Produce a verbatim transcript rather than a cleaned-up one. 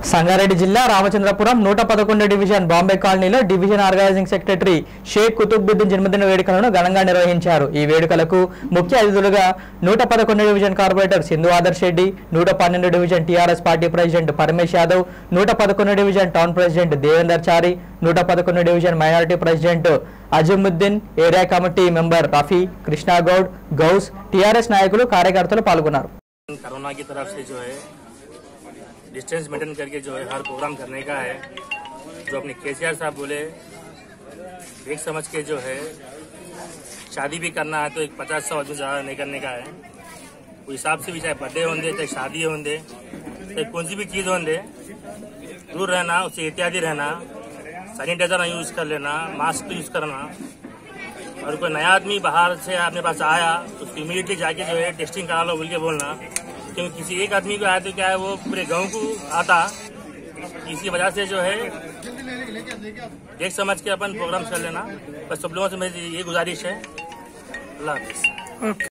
సంగారెడ్డి జిల్లా రామచంద్రపురం నూట పదకొండు డివిజన్ బాంబే కాలనీలో division organizing secretary Sheikh Qutubuddin జన్మదిన వేడుకలను ఘనంగా నిర్వహించారు। ఈ వేడుకలకు ముఖ్య అతిథులుగా నూట పదకొండు డివిజన్ కార్పొరేటర్ సింధు ఆదర్శ్ రెడ్డి, నూట పన్నెండు division TRS party president Paramesh Yadav, నూట పదకొండు డివిజన్ టౌన్ ప్రెసిడెంట్ దేవేందర్ చారి, నూట పదకొండు division minority president అజముద్దీన్, area committee member Rafi, Krishna Goud, Ghouse, TRS నాయకులు కార్యకర్తలు పాల్గొన్నారు। कोरोना की तरफ से जो है डिस्टेंस मेंटेन करके जो है हर प्रोग्राम करने का है। जो अपने केसीआर साहब बोले देख समझ के जो है शादी भी करना है तो एक पचास सौ आदमी ज़्यादा नहीं करने का है। उस हिसाब से भी चाहे बर्थडे होंगे चाहे शादी होंगे चाहे कौन सी भी चीज़ होंगे दूर रहना, उससे एहतियाती रहना, सैनिटाइजर यूज़ कर लेना, मास्क यूज़ करना। और कोई नया आदमी बाहर से अपने पास आया तो उसको इमीडिएटली जाके जो है टेस्टिंग करा लो बोल के बोलना, क्योंकि किसी एक आदमी को आया तो क्या है वो पूरे गांव को आता। इसी वजह से जो है देख समझ के अपन प्रोग्राम कर लेना। बस सब लोगों से मेरी ये गुजारिश है। अल्लाह हाफिज़।